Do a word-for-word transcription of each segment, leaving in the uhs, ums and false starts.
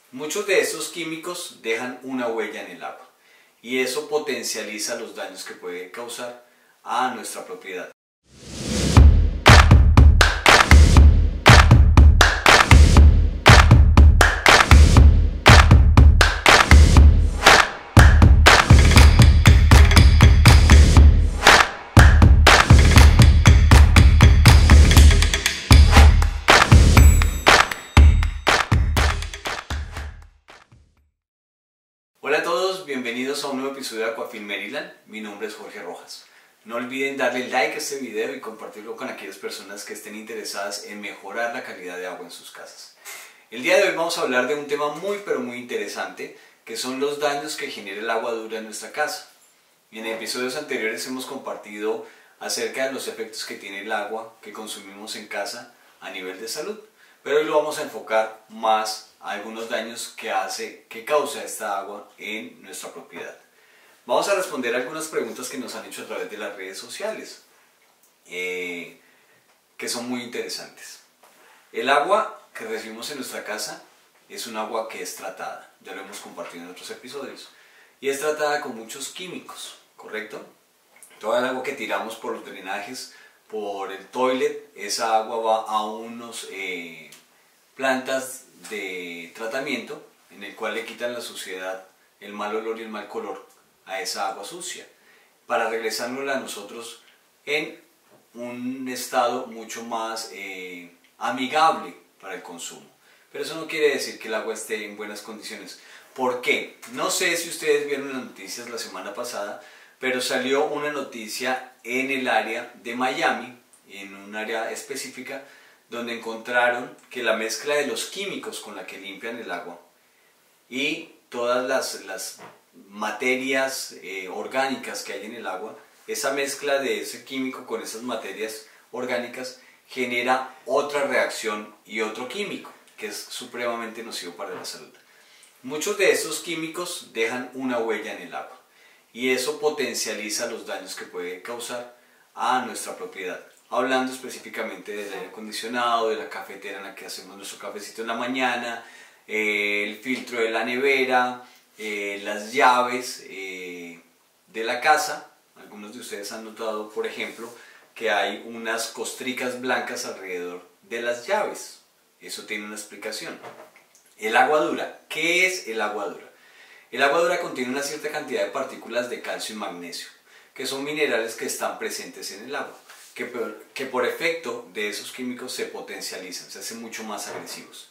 Muchos de estos químicos dejan una huella en el agua y eso potencializa los daños que puede causar a nuestra propiedad. Hola a todos, bienvenidos a un nuevo episodio de Aquafil Maryland. Mi nombre es Jorge Rojas. No olviden darle like a este video y compartirlo con aquellas personas que estén interesadas en mejorar la calidad de agua en sus casas. El día de hoy vamos a hablar de un tema muy pero muy interesante, que son los daños que genera el agua dura en nuestra casa. En episodios anteriores hemos compartido acerca de los efectos que tiene el agua que consumimos en casa a nivel de salud, pero hoy lo vamos a enfocar más a algunos daños que hace, que causa esta agua en nuestra propiedad. Vamos a responder algunas preguntas que nos han hecho a través de las redes sociales, eh, que son muy interesantes. El agua que recibimos en nuestra casa es un agua que es tratada, ya lo hemos compartido en otros episodios, y es tratada con muchos químicos, ¿correcto? Toda el agua que tiramos por los drenajes, por el toilet, esa agua va a unos eh, plantas de tratamiento en el cual le quitan la suciedad, el mal olor y el mal color a esa agua sucia para regresárnosla a nosotros en un estado mucho más eh, amigable para el consumo. Pero eso no quiere decir que el agua esté en buenas condiciones. ¿Por qué? No sé si ustedes vieron las noticias la semana pasada, pero salió una noticia en el área de Miami, en un área específica, donde encontraron que la mezcla de los químicos con la que limpian el agua y todas las, las materias eh, orgánicas que hay en el agua, esa mezcla de ese químico con esas materias orgánicas genera otra reacción y otro químico que es supremamente nocivo para la salud. Muchos de esos químicos dejan una huella en el agua y eso potencializa los daños que puede causar a nuestra propiedad. Hablando específicamente del aire acondicionado, de la cafetera en la que hacemos nuestro cafecito en la mañana, eh, el filtro de la nevera, eh, las llaves eh, de la casa. Algunos de ustedes han notado, por ejemplo, que hay unas costricas blancas alrededor de las llaves. Eso tiene una explicación. El agua dura. ¿Qué es el agua dura? El agua dura contiene una cierta cantidad de partículas de calcio y magnesio, que son minerales que están presentes en el agua, que por, que por efecto de esos químicos se potencializan, se hacen mucho más agresivos.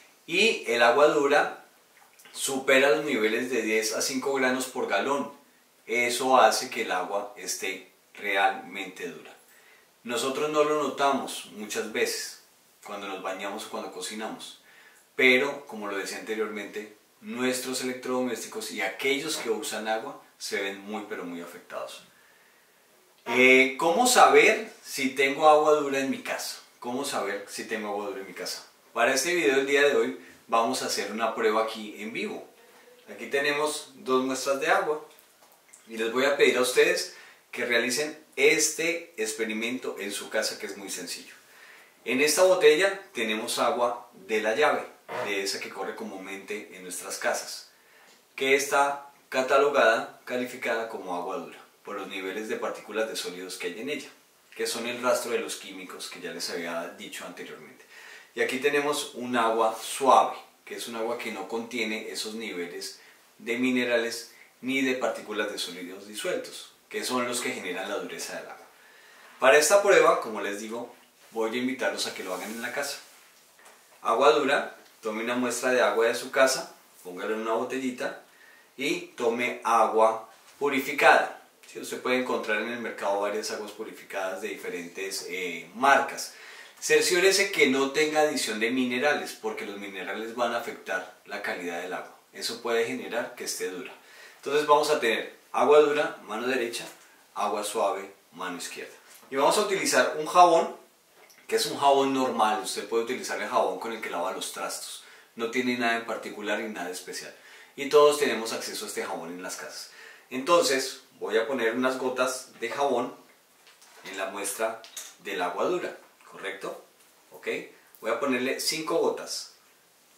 Y el agua dura supera los niveles de diez a cinco granos por galón. Eso hace que el agua esté realmente dura. Nosotros no lo notamos muchas veces cuando nos bañamos o cuando cocinamos, pero como lo decía anteriormente, nuestros electrodomésticos y aquellos que usan agua se ven muy pero muy afectados. Eh, ¿Cómo saber si tengo agua dura en mi casa? ¿Cómo saber si tengo agua dura en mi casa? Para este video del día de hoy vamos a hacer una prueba aquí en vivo. Aquí tenemos dos muestras de agua y les voy a pedir a ustedes que realicen este experimento en su casa, que es muy sencillo. En esta botella tenemos agua de la llave, de esa que corre comúnmente en nuestras casas, que está catalogada, calificada como agua dura por los niveles de partículas de sólidos que hay en ella, que son el rastro de los químicos que ya les había dicho anteriormente. Y aquí tenemos un agua suave, que es un agua que no contiene esos niveles de minerales ni de partículas de sólidos disueltos, que son los que generan la dureza del agua. Para esta prueba, como les digo, voy a invitarlos a que lo hagan en la casa. Agua dura, tome una muestra de agua de su casa, póngalo en una botellita y tome agua purificada. Sí, usted puede encontrar en el mercado varias aguas purificadas de diferentes eh, marcas. Cerciórese que no tenga adición de minerales, porque los minerales van a afectar la calidad del agua. Eso puede generar que esté dura. Entonces vamos a tener agua dura, mano derecha, agua suave, mano izquierda. Y vamos a utilizar un jabón, que es un jabón normal. Usted puede utilizar el jabón con el que lava los trastos. No tiene nada en particular ni nada especial. Y todos tenemos acceso a este jabón en las casas. Entonces voy a poner unas gotas de jabón en la muestra del agua dura, ¿correcto? ¿Ok? Voy a ponerle cinco gotas.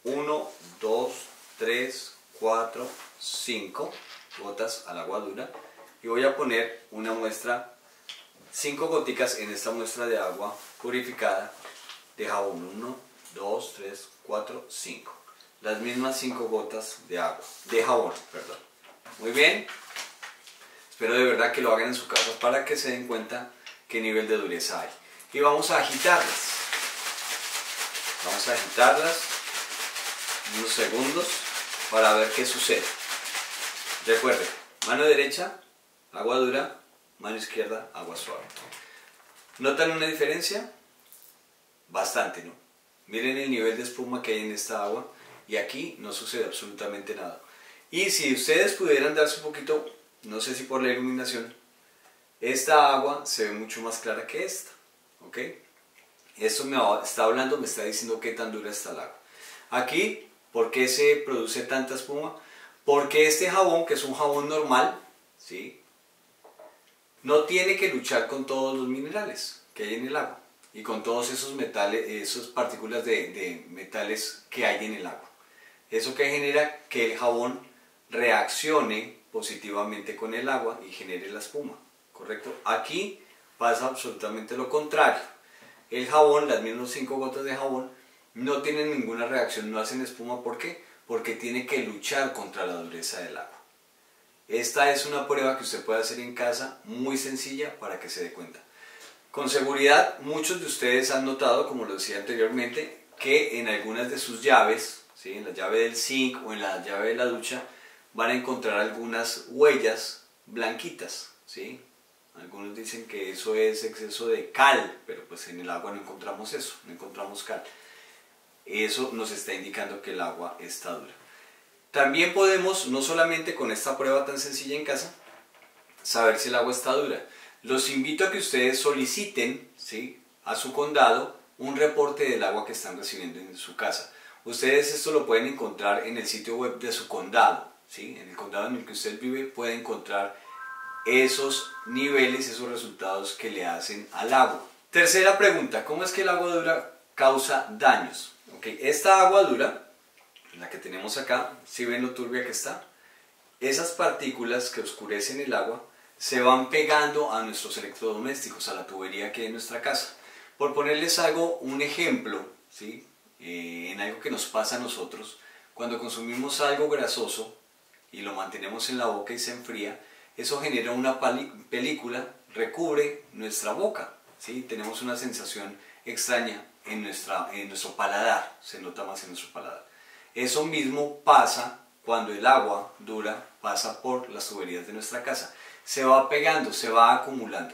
uno, dos, tres, cuatro, cinco gotas al agua dura y voy a poner una muestra, cinco goticas en esta muestra de agua purificada de jabón. uno, dos, tres, cuatro, cinco. Las mismas cinco gotas de agua, de jabón, perdón. Muy bien. Espero de verdad que lo hagan en su casa para que se den cuenta qué nivel de dureza hay. Y vamos a agitarlas. Vamos a agitarlas unos segundos para ver qué sucede. Recuerden, mano derecha, agua dura, mano izquierda, agua suave. ¿Notan una diferencia? Bastante, ¿no? Miren el nivel de espuma que hay en esta agua y aquí no sucede absolutamente nada. Y si ustedes pudieran darse un poquito, no sé si por la iluminación, esta agua se ve mucho más clara que esta, ¿ok? Esto me está hablando, me está diciendo qué tan dura está el agua. Aquí, ¿por qué se produce tanta espuma? Porque este jabón, que es un jabón normal, ¿sí?, no tiene que luchar con todos los minerales que hay en el agua y con todos esos metales, esas partículas de, de metales que hay en el agua. Eso que genera que el jabón reaccione positivamente con el agua y genere la espuma, ¿correcto? Aquí pasa absolutamente lo contrario. El jabón, las mismas cinco gotas de jabón, no tienen ninguna reacción, no hacen espuma. ¿Por qué? Porque tiene que luchar contra la dureza del agua. Esta es una prueba que usted puede hacer en casa, muy sencilla para que se dé cuenta. Con seguridad, muchos de ustedes han notado, como lo decía anteriormente, que en algunas de sus llaves, ¿sí?, en la llave del zinc o en la llave de la ducha, van a encontrar algunas huellas blanquitas, ¿sí? Algunos dicen que eso es exceso de cal, pero pues en el agua no encontramos eso, no encontramos cal. Eso nos está indicando que el agua está dura. También podemos, no solamente con esta prueba tan sencilla en casa, saber si el agua está dura. Los invito a que ustedes soliciten, ¿sí?, a su condado un reporte del agua que están recibiendo en su casa. Ustedes esto lo pueden encontrar en el sitio web de su condado, ¿sí? En el condado en el que usted vive puede encontrar esos niveles, esos resultados que le hacen al agua. Tercera pregunta, ¿cómo es que el agua dura causa daños? Okay, esta agua dura, la que tenemos acá, si ven lo turbia que está, esas partículas que oscurecen el agua se van pegando a nuestros electrodomésticos, a la tubería que hay en nuestra casa. Por ponerles algo, un ejemplo, ¿sí?, eh, en algo que nos pasa a nosotros, cuando consumimos algo grasoso y lo mantenemos en la boca y se enfría, eso genera una película, recubre nuestra boca, ¿sí? Tenemos una sensación extraña en, nuestra, en nuestro paladar, se nota más en nuestro paladar. Eso mismo pasa cuando el agua dura pasa por las tuberías de nuestra casa. Se va pegando, se va acumulando.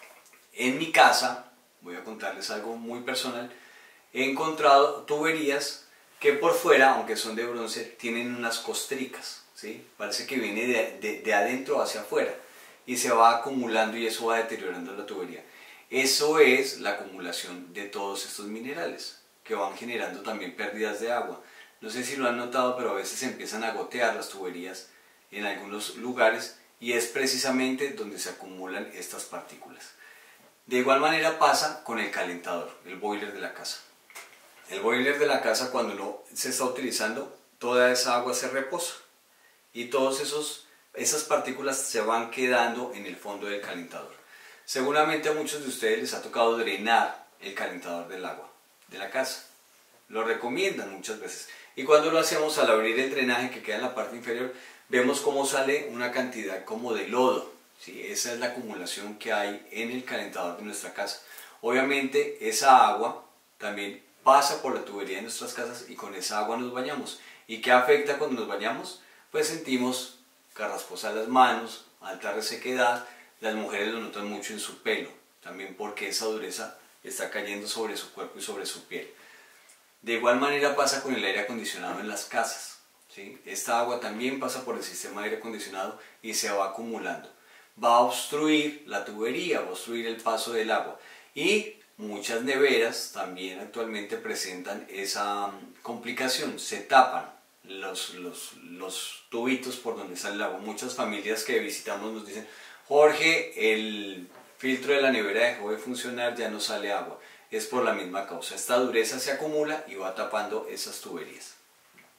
En mi casa, voy a contarles algo muy personal, he encontrado tuberías que por fuera, aunque son de bronce, tienen unas costricas, ¿sí? Parece que viene de, de, de adentro hacia afuera y se va acumulando y eso va deteriorando la tubería. Eso es la acumulación de todos estos minerales que van generando también pérdidas de agua. No sé si lo han notado, pero a veces empiezan a gotear las tuberías en algunos lugares y es precisamente donde se acumulan estas partículas. De igual manera pasa con el calentador, el boiler de la casa. El boiler de la casa, cuando no se está utilizando, toda esa agua se reposa y todas esas partículas se van quedando en el fondo del calentador. Seguramente a muchos de ustedes les ha tocado drenar el calentador del agua de la casa. Lo recomiendan muchas veces. Y cuando lo hacemos, al abrir el drenaje que queda en la parte inferior, vemos cómo sale una cantidad como de lodo, ¿sí? Esa es la acumulación que hay en el calentador de nuestra casa. Obviamente esa agua también pasa por la tubería de nuestras casas y con esa agua nos bañamos. ¿Y qué afecta cuando nos bañamos? Pues sentimos carrasposas las manos, alta resequedad. Las mujeres lo notan mucho en su pelo, también porque esa dureza está cayendo sobre su cuerpo y sobre su piel. De igual manera pasa con el aire acondicionado en las casas, ¿sí? Esta agua también pasa por el sistema de aire acondicionado y se va acumulando. Va a obstruir la tubería, va a obstruir el paso del agua. Y muchas neveras también actualmente presentan esa complicación, se tapan los, los, los tubitos por donde sale el agua. Muchas familias que visitamos nos dicen: Jorge, el filtro de la nevera dejó de funcionar, ya no sale agua. Es por la misma causa. Esta dureza se acumula y va tapando esas tuberías.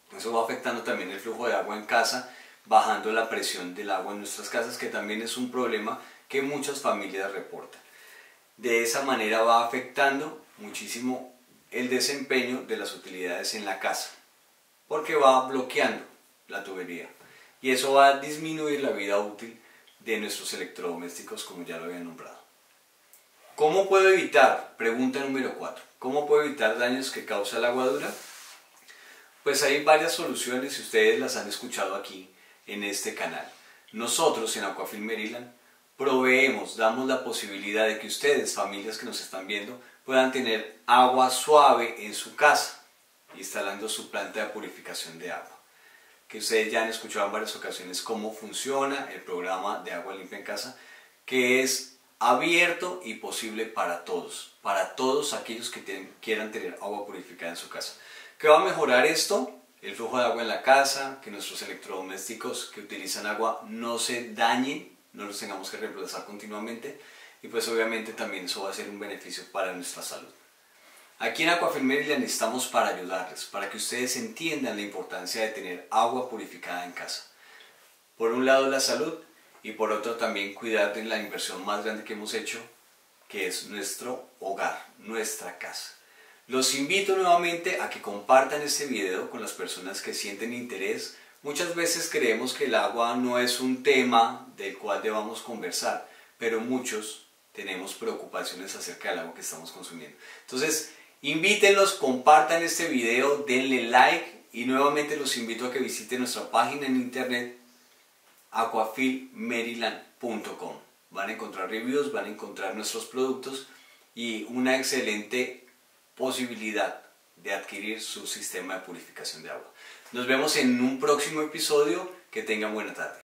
Eso va afectando también el flujo de agua en casa, bajando la presión del agua en nuestras casas, que también es un problema que muchas familias reportan. De esa manera va afectando muchísimo el desempeño de las utilidades en la casa, porque va bloqueando la tubería y eso va a disminuir la vida útil de nuestros electrodomésticos, como ya lo había nombrado. ¿Cómo puedo evitar? Pregunta número cuatro. ¿Cómo puedo evitar daños que causa la aguadura? Pues hay varias soluciones y ustedes las han escuchado aquí en este canal. Nosotros en Aquafil Maryland proveemos, damos la posibilidad de que ustedes, familias que nos están viendo, puedan tener agua suave en su casa, instalando su planta de purificación de agua. Que ustedes ya han escuchado en varias ocasiones cómo funciona el programa de agua limpia en casa, que es abierto y posible para todos, para todos aquellos que tienen, quieran tener agua purificada en su casa. ¿Qué va a mejorar esto? El flujo de agua en la casa, que nuestros electrodomésticos que utilizan agua no se dañen, no los tengamos que reemplazar continuamente, y pues obviamente también eso va a ser un beneficio para nuestra salud. Aquí en Aquafil Maryland estamos para ayudarles, para que ustedes entiendan la importancia de tener agua purificada en casa. Por un lado la salud y por otro también cuidar de la inversión más grande que hemos hecho, que es nuestro hogar, nuestra casa. Los invito nuevamente a que compartan este video con las personas que sienten interés. Muchas veces creemos que el agua no es un tema del cual debamos conversar, pero muchos tenemos preocupaciones acerca del agua que estamos consumiendo. Entonces, invítenlos, compartan este video, denle like y nuevamente los invito a que visiten nuestra página en internet aquafil maryland punto com. Van a encontrar reviews, van a encontrar nuestros productos y una excelente posibilidad de adquirir su sistema de purificación de agua. Nos vemos en un próximo episodio. Que tengan buena tarde.